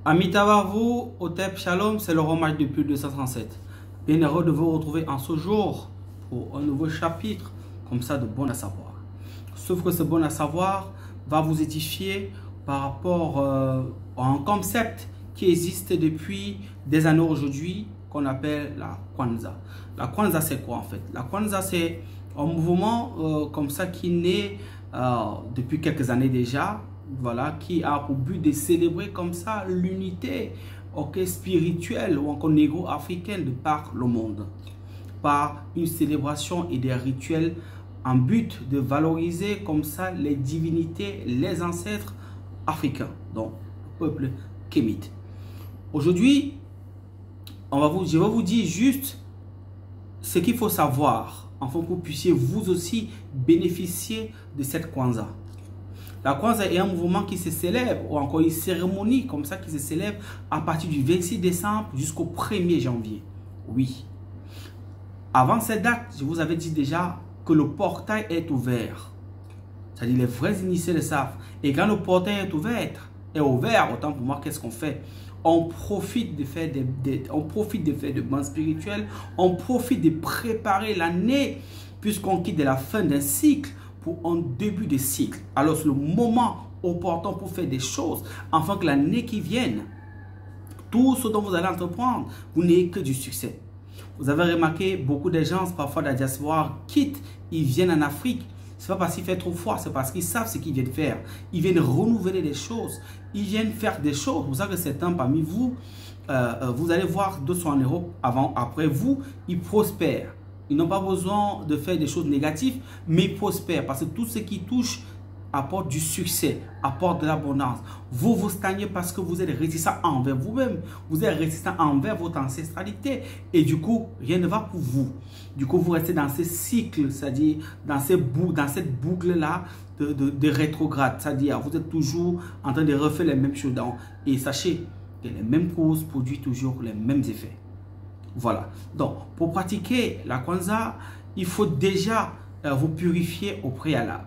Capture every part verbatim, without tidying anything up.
Amis Tawavu, Otep Shalom, c'est le hommage depuis deux cent trente-sept. Bien heureux de vous retrouver en ce jour pour un nouveau chapitre, comme ça, de bon à savoir. Sauf que ce bon à savoir va vous édifier par rapport euh, à un concept qui existe depuis des années aujourd'hui, qu'on appelle la Kwanzaa. La Kwanzaa, c'est quoi en fait? La Kwanzaa, c'est un mouvement euh, comme ça qui naît euh, depuis quelques années déjà, voilà, qui a pour but de célébrer comme ça l'unité okay, spirituelle ou encore négro-africaine de par le monde, par une célébration et des rituels en but de valoriser comme ça les divinités, les ancêtres africains, donc le peuple kémite. Aujourd'hui, on va vous, je vais vous dire juste ce qu'il faut savoir afin que vous puissiez vous aussi bénéficier de cette Kwanzaa. La Kwanzaa est un mouvement qui se célèbre, ou encore une cérémonie comme ça qui se célèbre à partir du vingt-six décembre jusqu'au premier janvier. Oui. Avant cette date, je vous avais dit déjà que le portail est ouvert. C'est-à-dire les vrais initiés le savent. Et quand le portail est ouvert, est ouvert, autant pour moi, qu'est-ce qu'on fait? On profite de faire des, des, on profite de faire des bandes spirituelles, on profite de préparer l'année, puisqu'on quitte de la fin d'un cycle pour un début de cycle. Alors c'est le moment opportun pour faire des choses, afin que l'année qui vienne, tout ce dont vous allez entreprendre, vous n'ayez que du succès. Vous avez remarqué, beaucoup de gens, parfois de la diaspora, quittent, ils viennent en Afrique. Ce n'est pas parce qu'il fait trop froid, c'est parce qu'ils savent ce qu'ils viennent faire. Ils viennent renouveler des choses. Ils viennent faire des choses. Vous savez que certains parmi vous, euh, vous allez voir d'autres sont en Europe avant, après vous, ils prospèrent. Ils n'ont pas besoin de faire des choses négatives, mais ils prospèrent parce que tout ce qui touche apporte du succès, apporte de l'abondance. Vous, vous stagnez parce que vous êtes réticent envers vous-même. Vous êtes réticent envers votre ancestralité. Et du coup, rien ne va pour vous. Du coup, vous restez dans ce cycle, c'est-à-dire dans, ces boucles, dans cette boucle-là de, de, de rétrograde. C'est-à-dire, vous êtes toujours en train de refaire les mêmes choses. Et sachez que les mêmes causes produisent toujours les mêmes effets. Voilà. Donc, pour pratiquer la Kwanzaa, il faut déjà euh, vous purifier au préalable.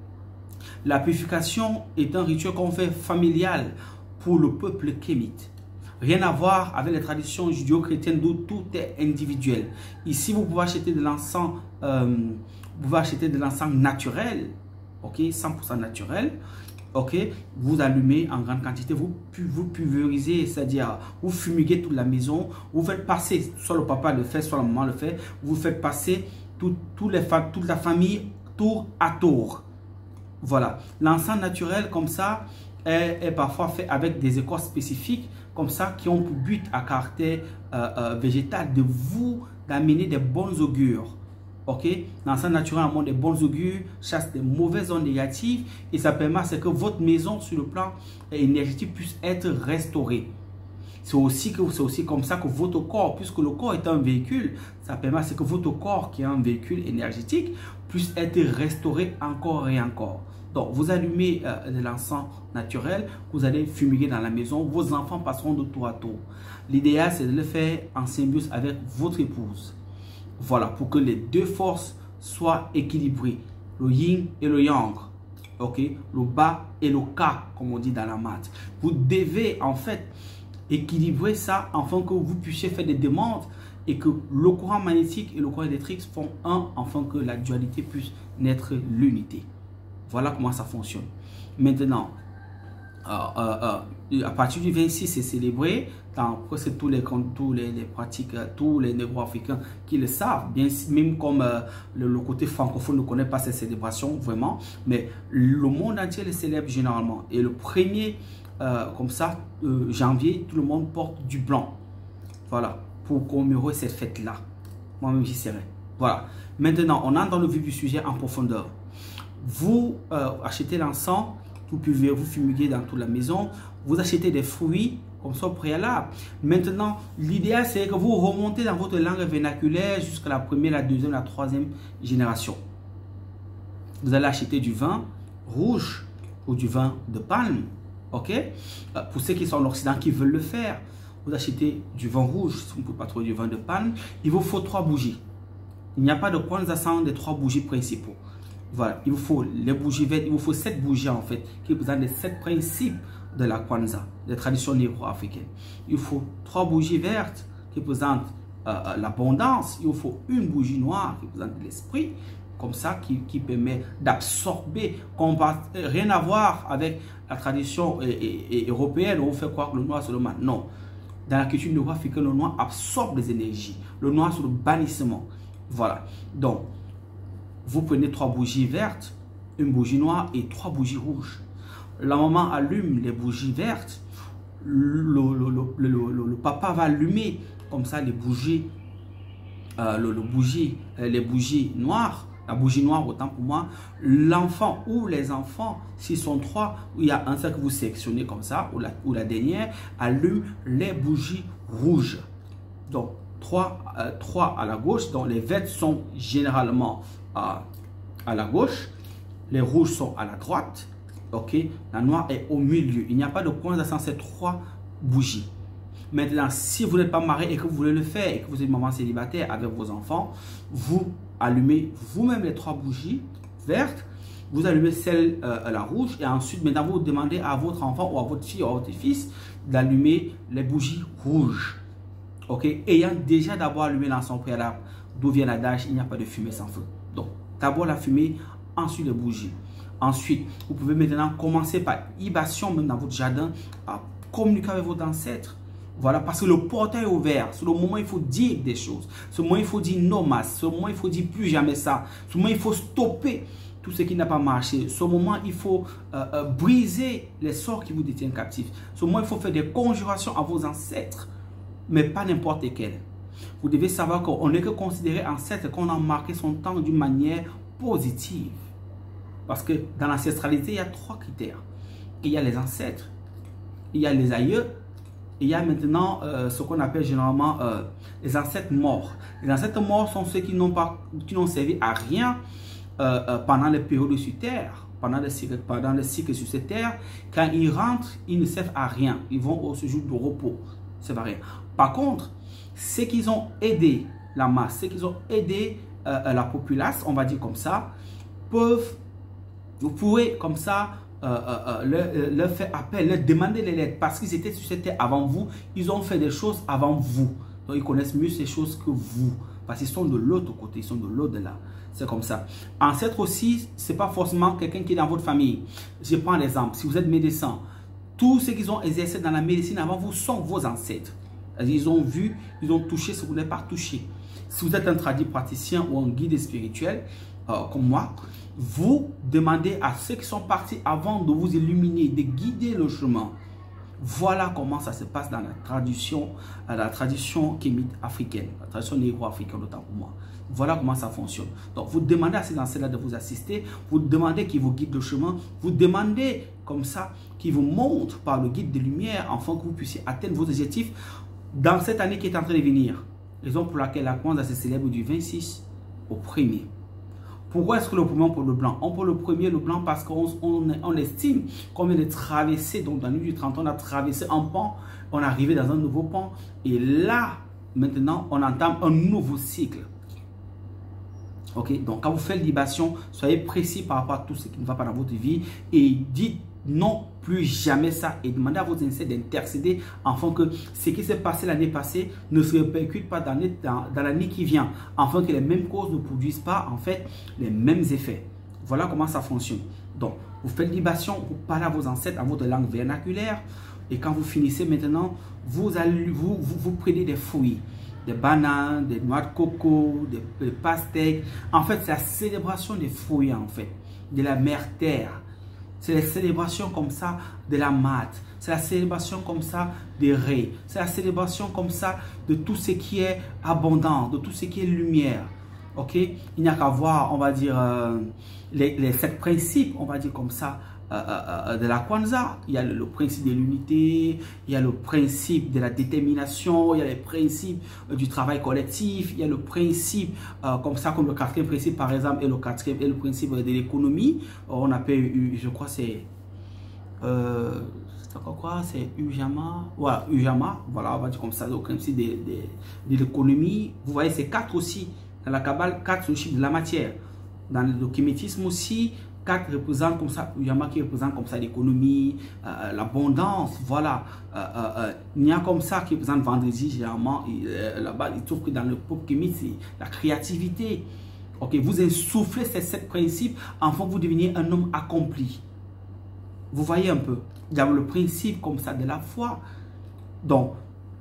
La purification est un rituel qu'on fait familial pour le peuple kémite. Rien à voir avec les traditions judéo-chrétiennes d'où tout est individuel. Ici, vous pouvez acheter de l'encens, euh, vous pouvez acheter de l'encens naturel, ok, cent pour cent naturel. Ok, vous allumez en grande quantité, vous, vous pulvérisez, c'est-à-dire vous fumiguez toute la maison, vous faites passer, soit le papa le fait, soit la maman le fait, vous faites passer tout, tout les, toute la famille tour à tour. Voilà, l'encens naturel comme ça est, est parfois fait avec des écorces spécifiques comme ça qui ont pour but à caractère euh, euh, végétal de vous d'amener des bonnes augures. Ok, l'encens naturel amène des bonnes augures, chasse des mauvaises ondes négatives et ça permet à ce que votre maison sur le plan énergétique puisse être restaurée. C'est aussi, que, aussi comme ça que votre corps, puisque le corps est un véhicule, ça permet à ce que votre corps qui est un véhicule énergétique puisse être restauré encore et encore. Donc, vous allumez euh, de l'encens naturel, vous allez fumiguer dans la maison, vos enfants passeront de tour à tour. L'idéal, c'est de le faire en symbiose avec votre épouse. Voilà, pour que les deux forces soient équilibrées, le yin et le yang, ok, le bas et le ka, comme on dit dans la maths. Vous devez en fait équilibrer ça afin que vous puissiez faire des demandes et que le courant magnétique et le courant électrique font un afin que la dualité puisse naître l'unité. Voilà comment ça fonctionne. Maintenant, euh, euh, euh, à partir du vingt-six, c'est célébré. C'est tous les, tous les, les pratiques, tous les négro-africains qui le savent, bien, même comme euh, le, le côté francophone ne connaît pas ces célébrations vraiment, mais le monde entier les célèbre généralement. Et le premier, euh, comme ça, euh, janvier, tout le monde porte du blanc. Voilà, pour commémorer cette fête-là. Moi-même, j'y serai. Voilà. Maintenant, on entre dans le vif du sujet en profondeur. Vous euh, achetez l'encens, vous pouvez vous fumiguer dans toute la maison, vous achetez des fruits comme ça au préalable. Maintenant, l'idéal c'est que vous remontez dans votre langue vernaculaire jusqu'à la première, la deuxième, la troisième génération. Vous allez acheter du vin rouge ou du vin de palme, ok? Pour ceux qui sont en Occident qui veulent le faire, vous achetez du vin rouge, si vous ne pouvez pas trouver du vin de palme, il vous faut trois bougies. Il n'y a pas de Kwanzaa sans les trois bougies principaux. Voilà, il vous faut les bougies vertes, il vous faut sept bougies en fait, qui représentent les sept principes de la Kwanzaa, des traditions négro-africaines. Il faut trois bougies vertes qui représentent euh, l'abondance. Il faut une bougie noire qui représente l'esprit, comme ça, qui, qui permet d'absorber, rien à voir avec la tradition et, et, et européenne où on fait croire que le noir c'est le mal. Non. Dans la culture négro-africaine, le noir absorbe les énergies. Le noir c'est le bannissement. Voilà. Donc, vous prenez trois bougies vertes, une bougie noire et trois bougies rouges. La maman allume les bougies vertes. Le, le, le, le, le, le papa va allumer comme ça les bougies, euh, le, le bougie, les bougies noires. La bougie noire, autant pour moi, l'enfant ou les enfants, s'ils sont trois, il y a un seul que vous sélectionnez comme ça, ou la, ou la dernière, allume les bougies rouges. Donc, trois, euh, trois à la gauche, donc les vertes sont généralement euh, à la gauche, les rouges sont à la droite, ok, la noire est au milieu. Il n'y a pas de point sans ces trois bougies. Maintenant, si vous n'êtes pas marié et que vous voulez le faire et que vous êtes maman célibataire avec vos enfants, vous allumez vous-même les trois bougies vertes, vous allumez celle euh, la rouge et ensuite maintenant vous demandez à votre enfant ou à votre fille ou à votre fils d'allumer les bougies rouges. Ok, ayant déjà d'abord allumé l'encens préalable, d'où vient l'adage, il n'y a pas de fumée sans feu. Donc, d'abord la fumée, ensuite les bougies. Ensuite, vous pouvez maintenant commencer par libation même dans votre jardin à communiquer avec vos ancêtres. Voilà, parce que le portail est ouvert. C'est le moment où il faut dire des choses. Ce moment, il faut dire non masse. Ce moment, il faut dire plus jamais ça. Ce moment, il faut stopper tout ce qui n'a pas marché. Ce moment, il faut euh, euh, briser les sorts qui vous détiennent captifs. Ce moment, il faut faire des conjurations à vos ancêtres, mais pas n'importe lesquels. Vous devez savoir qu'on n'est que considéré ancêtre qu'on a marqué son temps d'une manière positive. Parce que dans l'ancestralité, il y a trois critères. Il y a les ancêtres, il y a les aïeux, il y a maintenant euh, ce qu'on appelle généralement euh, les ancêtres morts. Les ancêtres morts sont ceux qui n'ont pas, qui n'ont servi à rien euh, euh, pendant les périodes sur terre, pendant le cycle, pendant le cycle sur cette terre. Quand ils rentrent, ils ne servent à rien. Ils vont au séjour de repos. C'est pas rien. Par contre, ceux qui ont aidé la masse, ceux qui ont aidé euh, la populace, on va dire comme ça, peuvent, vous pouvez comme ça Euh, euh, leur, euh, leur faire appel, leur demander les lettres parce qu'ils étaient sur cette terre avant vous, ils ont fait des choses avant vous, donc ils connaissent mieux ces choses que vous parce qu'ils sont de l'autre côté, ils sont de l'au-delà. C'est comme ça. Ancêtre aussi, c'est pas forcément quelqu'un qui est dans votre famille. Je prends l'exemple, si vous êtes médecin, tous ceux qui ont exercé dans la médecine avant vous sont vos ancêtres. Ils ont vu, ils ont touché ce que vous n'avez pas touché. Si vous êtes un tradit praticien ou un guide spirituel euh, comme moi, vous demandez à ceux qui sont partis avant de vous illuminer, de guider le chemin. Voilà comment ça se passe dans la tradition, la tradition kémite africaine, la tradition négro-africaine autant pour moi. Voilà comment ça fonctionne. Donc, vous demandez à ces ancêtres de vous assister, vous demandez qu'ils vous guident le chemin, vous demandez comme ça qu'ils vous montrent par le guide de lumière afin que vous puissiez atteindre vos objectifs dans cette année qui est en train de venir. Raison pour laquelle la Kwanzaa se célèbre du vingt-six au premier. Pourquoi est-ce que le premier on prend le blanc? On prend le premier le blanc parce qu'on on, on estime qu'on vient de traverser, donc dans la nuit du trente, on a traversé un pan, on est arrivé dans un nouveau pan et là, maintenant, on entame un nouveau cycle. Ok, donc quand vous faites libation, soyez précis par rapport à tout ce qui ne va pas dans votre vie et dites non, plus jamais ça et demandez à vos ancêtres d'intercéder afin que ce qui s'est passé l'année passée ne se répercute pas dans, dans, dans l'année qui vient, afin que les mêmes causes ne produisent pas en fait les mêmes effets. Voilà comment ça fonctionne. Donc, vous faites libation, vous parlez à vos ancêtres en votre langue vernaculaire et quand vous finissez maintenant, vous, allez, vous, vous, vous prenez des fruits, des bananes, des noix de coco, des, des pastèques. En fait, c'est la célébration des fruits en fait, de la mère terre. C'est la célébration comme ça de la mat. C'est la célébration comme ça des raies. C'est la célébration comme ça de tout ce qui est abondant, de tout ce qui est lumière. Ok? Il n'y a qu'à voir, on va dire, euh, les, les sept principes, on va dire comme ça, euh, euh, de la Kwanzaa. Il y a le, le principe de l'unité, il y a le principe de la détermination, il y a les principes euh, du travail collectif, il y a le principe, euh, comme ça, comme le quatrième principe par exemple, et le quatrième, et le principe de l'économie. On appelle, je crois, c'est... Euh, c'est quoi? C'est Ujamaa. Voilà, Ujamaa. Voilà, on va dire comme ça, le principe de, de, de l'économie. Vous voyez, c'est quatre aussi. Dans la Kabbale, quatre, c'est le chiffre de la matière. Dans le kémétisme aussi, quatre représente comme ça, Yama qui représente comme ça l'économie, euh, l'abondance, voilà. Euh, euh, euh, il y a comme ça qui représente vendredi, généralement, euh, là-bas, il trouve que dans le peuple kémite, c'est la créativité. Ok, vous insoufflez ces sept principes, enfin vous devenez un homme accompli. Vous voyez un peu, il y a le principe comme ça de la foi. Donc,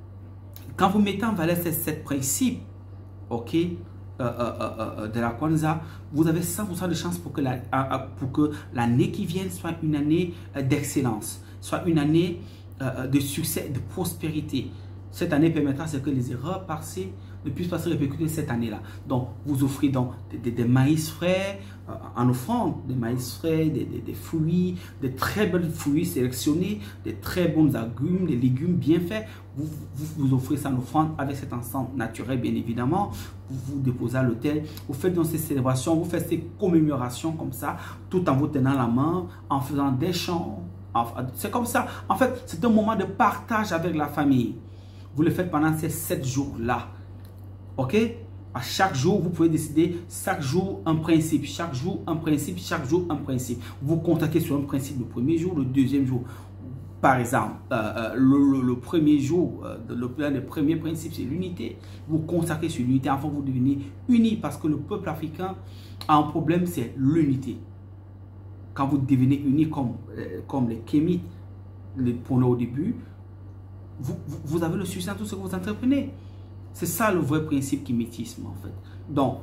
quand vous mettez en valeur ces sept principes, ok, Euh, euh, euh, de la Kwanzaa, vous avez cent pour cent de chance pour que la, euh, pour que l'année qui vient soit une année euh, d'excellence, soit une année euh, de succès, de prospérité. Cette année permettra à ce que les erreurs passées ne puissent pas se répercuter cette année-là. Donc, vous offrez donc des, des, des maïs frais euh, en offrande, des maïs frais, des, des, des fruits, des très bons fruits sélectionnés, des très bons agrumes, des légumes bien faits. Vous, vous, vous offrez ça en offrande avec cet ensemble naturel, bien évidemment. Vous vous déposez à l'hôtel, vous faites donc ces célébrations, vous faites ces commémorations comme ça, tout en vous tenant la main, en faisant des chants. C'est comme ça. En fait, c'est un moment de partage avec la famille. Vous le faites pendant ces sept jours-là. Ok? À chaque jour, vous pouvez décider, chaque jour, un principe. Chaque jour, un principe. Chaque jour, un principe. Vous contactez sur un principe le premier jour, le deuxième jour. Par exemple, euh, le, le, le premier jour, euh, le, le premier principe, c'est l'unité. Vous consacrez sur l'unité, enfin vous devenez unis parce que le peuple africain a un problème, c'est l'unité. Quand vous devenez unis comme, euh, comme les Kémites, les prenez au début, vous, vous, vous avez le succès dans tout ce que vous entreprenez. C'est ça le vrai principe kémitisme en fait. Donc,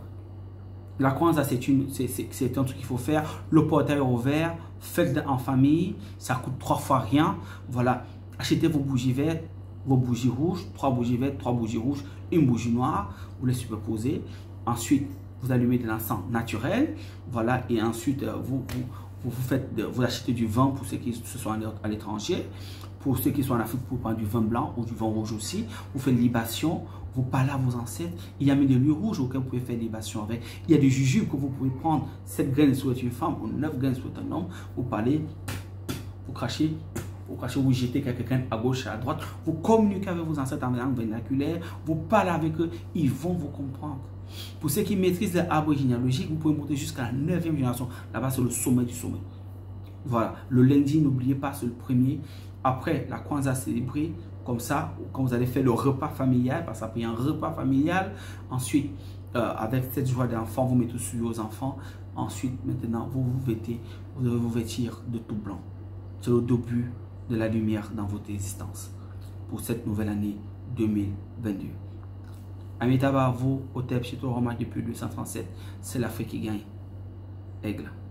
la Kwanzaa, c'est un truc qu'il faut faire. Le portail est ouvert. Faites en famille. Ça coûte trois fois rien. Voilà. Achetez vos bougies vertes, vos bougies rouges. Trois bougies vertes, trois bougies rouges, une bougie noire. Vous les superposez. Ensuite, vous allumez de l'encens naturel. Voilà. Et ensuite, vous, vous, vous, faites de, vous achetez du vin pour ceux qui se sont à l'étranger. Pour ceux qui sont en Afrique, vous prendre du vin blanc ou du vin rouge aussi. Vous faites libation. Vous parlez à vos ancêtres. Il y a même des lieux rouges auxquels vous pouvez faire libation avec. Il y a des jujubes que vous pouvez prendre. sept graines sur une femme ou neuf graines sur un homme. Vous parlez, vous crachez, vous crachez, vous jetez quelques graines à gauche et à droite. Vous communiquez avec vos ancêtres en langue vernaculaire. Vous parlez avec eux. Ils vont vous comprendre. Pour ceux qui maîtrisent l'arbre généalogique, vous pouvez monter jusqu'à la neuvième génération. Là-bas, c'est le sommet du sommet. Voilà. Le lundi, n'oubliez pas, c'est le premier. Après, la Kwanzaa célébrée. Comme ça, quand vous allez faire le repas familial, parce que ça peut y avoir un repas familial. Ensuite, euh, avec cette joie d'enfant, vous mettez sur vos enfants. Ensuite, maintenant, vous vous vêtez, vous devez vous vêtir de tout blanc. C'est le début de la lumière dans votre existence pour cette nouvelle année deux mille vingt-deux. Amitaba, vous, au T E P, chez Toroma depuis deux cent trente-sept, c'est l'Afrique qui gagne. Aigle.